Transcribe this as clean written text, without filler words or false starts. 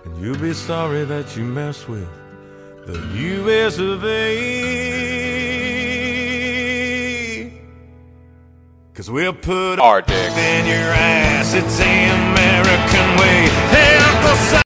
and you'll be sorry that you mess with the US of A. 'Cause we'll put our dick in your ass, it's the American way. Hey, Uncle Sam.